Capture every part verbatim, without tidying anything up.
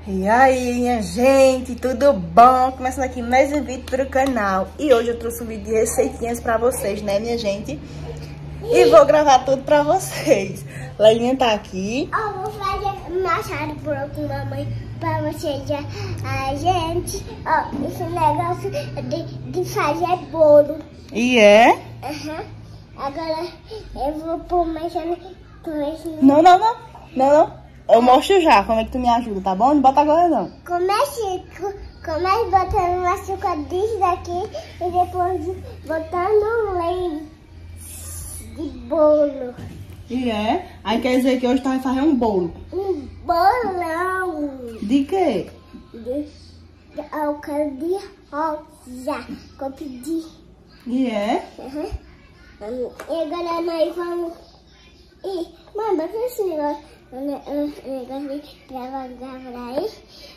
E aí, minha gente, tudo bom? Começando aqui mais um vídeo para o canal. E hoje eu trouxe um vídeo de receitinhas para vocês, né, minha gente? E vou gravar tudo para vocês. Leilinha tá aqui. Eu vou fazer machado bolo com mamãe para vocês, a gente. Ó, esse negócio de, de fazer bolo. E é? Uhum. Agora eu vou pôr mexendo com esse... Não, não, não. Não, não. Eu mostro já como é que tu me ajuda, tá bom? Não bota agora, não. Comece, comece botando o açúcar disso daqui e depois botando leite de bolo. E é? Aí quer dizer que hoje tu vai fazer um bolo. Um bolão. De quê? De, de alcalde rosa. Que eu pedi. E é? Uhum. E agora nós vamos... Ih, mãe, bota esse negócio. O negócio de devagar pra aí.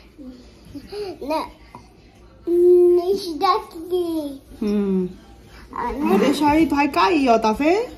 Nesse daqui. Hum. Ah, Vou deixar aí, tu vai cair, ó, tá vendo?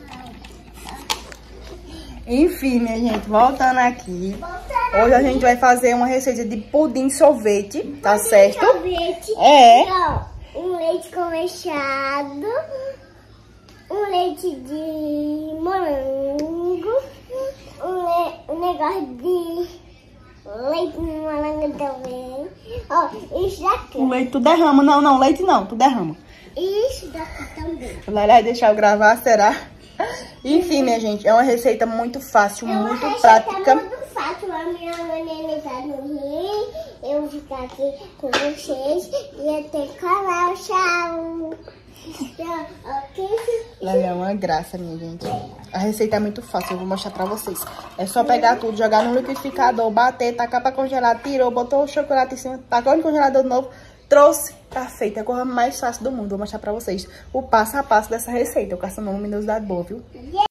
Enfim, minha gente, voltando aqui. Hoje a gente vai fazer uma receita de pudim sorvete, tá pudim certo? Sorvete. É. Ó, um leite condensado, um leite de morango, um, le um negócio de leite de morango também. Ó, isso daqui. O leite tu derrama. Não, não, leite não, tu derrama. Isso daqui também. Vai deixar eu gravar, será? Enfim, minha gente, é uma receita muito fácil, É uma muito receita prática. muito fácil. A minha mãe tá no Rio. Eu vou ficar aqui com vocês. E até canal. Tchau. Tchau. Ok? Ela é uma graça, minha gente. A receita é muito fácil, eu vou mostrar pra vocês. É só pegar tudo, jogar no liquidificador, bater, tacar pra congelar, tirou, botou o chocolate em cima, tacou no congelador de novo, trouxe, tá feito. É a coisa mais fácil do mundo. Vou mostrar pra vocês o passo a passo dessa receita. Eu caço uma luminosidade boa, viu? Yeah.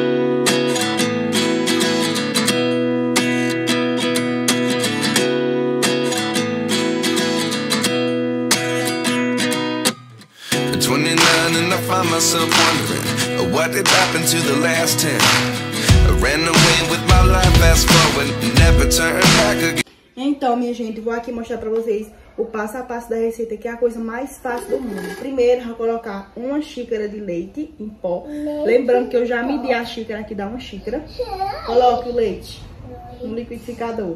twenty-nine and I find myself wondering what did happen to the last ten. I ran away with my life, fast forward, never turn back again. Então, minha gente, vou aqui mostrar pra vocês o passo a passo da receita, que é a coisa mais fácil do mundo. Primeiro, eu vou colocar uma xícara de leite em pó. Leite. Lembrando que eu já medi a xícara aqui, dá uma xícara. Coloque o leite no liquidificador.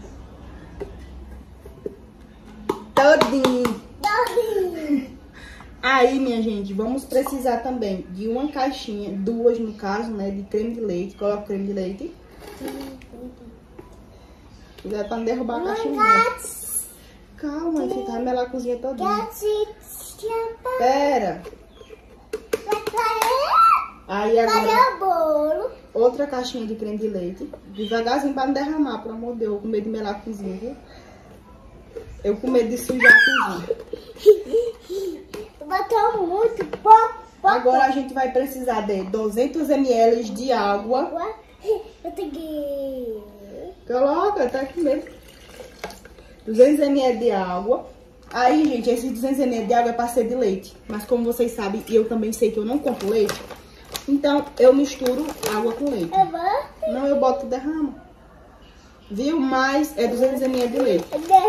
Todinho. Todinho. Aí, minha gente, vamos precisar também de uma caixinha, duas no caso, né, de creme de leite. Coloca o creme de leite. Cuidado pra não derrubar a caixinha. Calma, você tá melar a cozinha todinha. Pera. Aí agora, outra caixinha de creme de leite. Devagarzinho pra não derramar, pelo amor de Deus. Eu com medo de melar a cozinha, viu? Eu com medo de sujar a cozinha. Botou muito pouco. Agora a gente vai precisar de duzentos mililitros de água. Eu tenho que... Coloca, tá aqui mesmo. duzentos mililitros de água. Aí, gente, esses duzentos mililitros de água é pra ser de leite. Mas como vocês sabem, e eu também sei que eu não compro leite, então eu misturo água com leite. Eu vou... Não, eu boto derrama. Viu? Mas é duzentos mililitros de leite.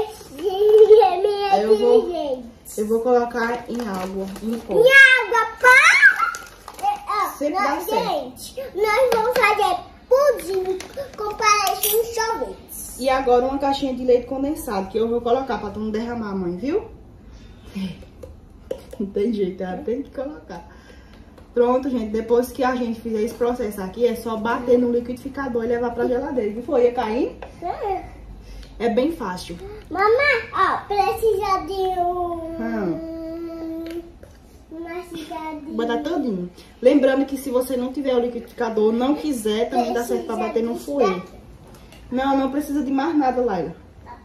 Aí eu vou, eu vou colocar em água, em pó. Em água, pá! Sempre dá certo. Gente, nós vamos fazer pudim com parece um sorvete. E agora uma caixinha de leite condensado, que eu vou colocar pra tu não derramar, mãe, viu? Não tem jeito, ela tem que colocar. Pronto, gente, depois que a gente fizer esse processo aqui, é só bater no liquidificador e levar pra geladeira. Que foi? Ia cair? É. É bem fácil. Mamãe, ó, precisa de um... Hum. Uma cidade... Botar todinho. Lembrando que se você não tiver o liquidificador, não quiser, também dá certo pra bater no fouet. Não, não precisa de mais nada, Laila.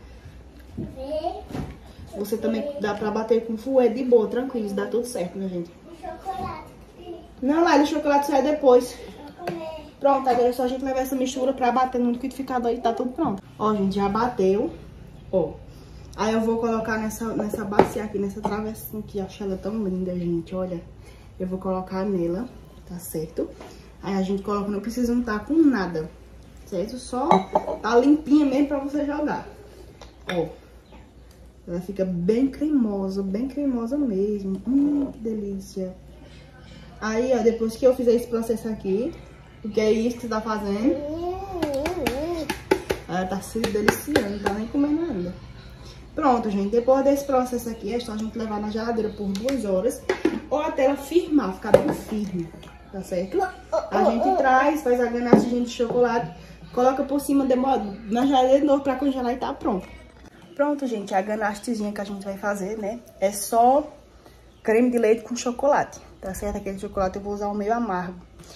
Você também dá pra bater com fouet de boa, tranquilo, dá tudo certo, minha gente. Chocolate. Não, Laila, o chocolate sai depois. Pronto, agora é só a gente levar essa mistura pra bater no liquidificador e tá tudo pronto. Ó, gente, já bateu. Ó. Aí eu vou colocar nessa, nessa bacia aqui, nessa travessinha aqui. Acho ela tão linda, gente, olha. Eu vou colocar nela, tá certo? Aí a gente coloca, não precisa untar com nada, certo? Só tá limpinha mesmo pra você jogar. Ó. Ela fica bem cremosa, bem cremosa mesmo. Hum, que delícia. Aí, ó, depois que eu fizer esse processo aqui, porque é isso que você tá fazendo, ela tá se deliciando, não tá nem comendo ainda. Pronto, gente, depois desse processo aqui, é só a gente levar na geladeira por duas horas, ou até ela firmar, ficar bem firme, tá certo? A gente traz, faz a ganachezinha de chocolate, coloca por cima, demora na geladeira de novo pra congelar e tá pronto. Pronto, gente, a ganachezinha que a gente vai fazer, né, é só creme de leite com chocolate, tá certo? Aquele chocolate eu vou usar o meio amargo.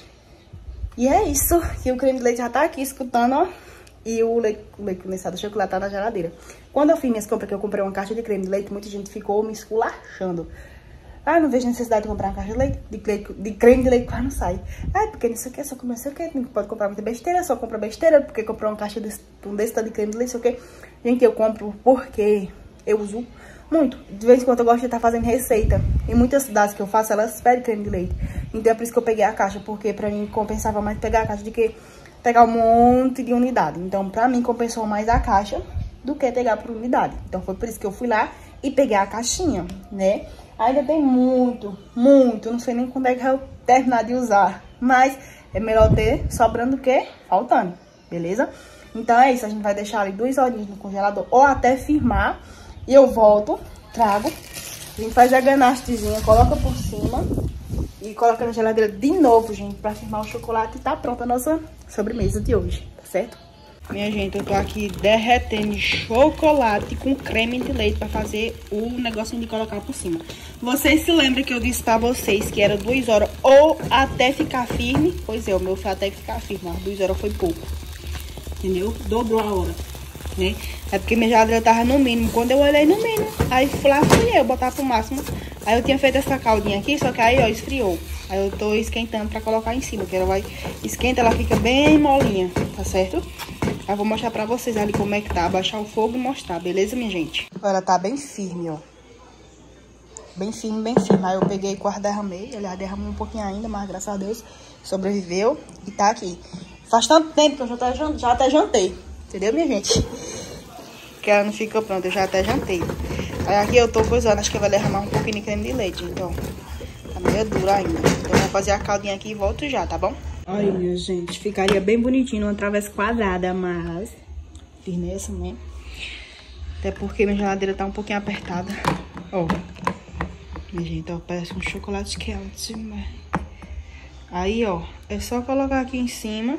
E é isso, que o creme de leite já tá aqui escutando, ó. E o leite, o leite condensado, o chocolate tá na geladeira. Quando eu fiz minhas compras, que eu comprei uma caixa de creme de leite, muita gente ficou me esculachando. Ah, não vejo necessidade de comprar uma caixa de leite, de, leite, de creme de leite quase não sai. Ah, porque não sei o que, só começa o que, não pode comprar muita besteira, só compra besteira, porque comprou uma caixa desse, um desse de creme de leite, sei o que. Gente, eu compro porque eu uso muito. De vez em quando eu gosto de estar fazendo receita. Em muitas cidades que eu faço, elas pedem creme de leite. Então é por isso que eu peguei a caixa, porque pra mim compensava mais pegar a caixa de que pegar um monte de unidade. Então, pra mim, compensou mais a caixa do que pegar por unidade. Então, foi por isso que eu fui lá e peguei a caixinha, né? Ainda tem muito, muito. Não sei nem quando é que eu terminar de usar. Mas é melhor ter sobrando do que faltando, beleza? Então, é isso. A gente vai deixar ali duas horinhas no congelador ou até firmar. E eu volto, trago. A gente faz a ganachezinha, coloca por cima. E coloca na geladeira de novo, gente, pra firmar o chocolate. E tá pronta a nossa sobremesa de hoje, tá certo? Minha gente, eu tô aqui derretendo chocolate com creme de leite pra fazer o negocinho de colocar por cima. Vocês se lembram que eu disse pra vocês que era duas horas ou até ficar firme? Pois é, o meu foi até ficar firme, mas duas horas foi pouco. Entendeu? Dobrou a hora, né? É porque minha geladeira tava no mínimo. Quando eu olhei no mínimo, aí lá fui eu botar pro máximo. Aí eu tinha feito essa caldinha aqui, só que aí, ó, esfriou. Aí eu tô esquentando pra colocar em cima, que ela vai... Esquenta, ela fica bem molinha, tá certo? Aí eu vou mostrar pra vocês ali como é que tá. Abaixar o fogo e mostrar, beleza, minha gente? Ela tá bem firme, ó. Bem firme, bem firme. Aí eu peguei e quase derramei. Aliás, derramou um pouquinho ainda, mas graças a Deus sobreviveu e tá aqui. Faz tanto tempo que eu já até, já até jantei. Entendeu, minha gente? Que ela não fica pronta, eu já até jantei. Aí aqui eu tô coisando, acho que vai derramar um pouquinho de creme de leite, então tá meio duro ainda. Então eu vou fazer a caldinha aqui e volto já, tá bom? Aí, minha gente, ficaria bem bonitinho uma travessa quadrada, mas fiz nessa, né? Até porque minha geladeira tá um pouquinho apertada. Ó, minha gente, ó, parece um chocolate quente. Aí, ó, é só colocar aqui em cima.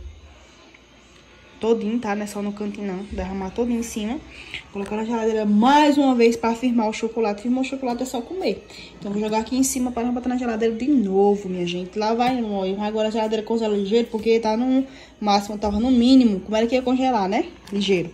Todinho, tá? Não é só no cantinho, não. Derramar todinho em cima. Colocar na geladeira mais uma vez pra firmar o chocolate. Firmar o chocolate é só comer. Então, vou jogar aqui em cima para não botar na geladeira de novo, minha gente. Lá vai no óleo. Agora a geladeira congela ligeiro, porque tá no máximo, tava no mínimo. Como era que ia congelar, né? Ligeiro.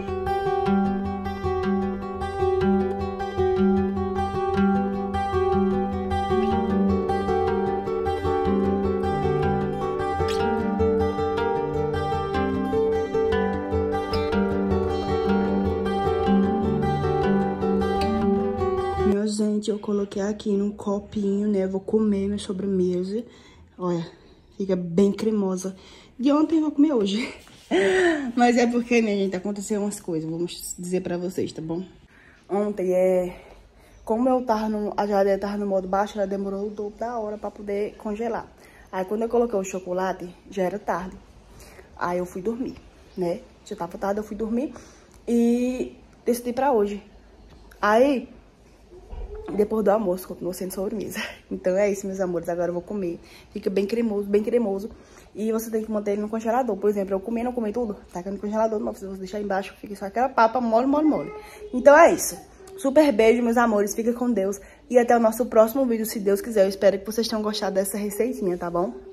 Gente, eu coloquei aqui num copinho, né? Vou comer minha sobremesa. Olha, fica bem cremosa. De ontem eu vou comer hoje. Mas é porque, minha gente, aconteceu umas coisas. Vamos dizer pra vocês, tá bom? Ontem, é... Como eu tava no... a geladeira tava no modo baixo, ela demorou o dobro da hora pra poder congelar. Aí, quando eu coloquei o chocolate, já era tarde. Aí, eu fui dormir, né? Já tava tarde, eu fui dormir. E decidi pra hoje. Aí... Depois do almoço, continuou sendo sobremesa. Então é isso, meus amores. Agora eu vou comer. Fica bem cremoso, bem cremoso. E você tem que manter ele no congelador. Por exemplo, eu comi, não comi tudo. Tá aqui no congelador, mas se você deixar embaixo, fica só aquela papa mole, mole, mole. Então é isso. Super beijo, meus amores. Fica com Deus. E até o nosso próximo vídeo, se Deus quiser. Eu espero que vocês tenham gostado dessa receitinha, tá bom?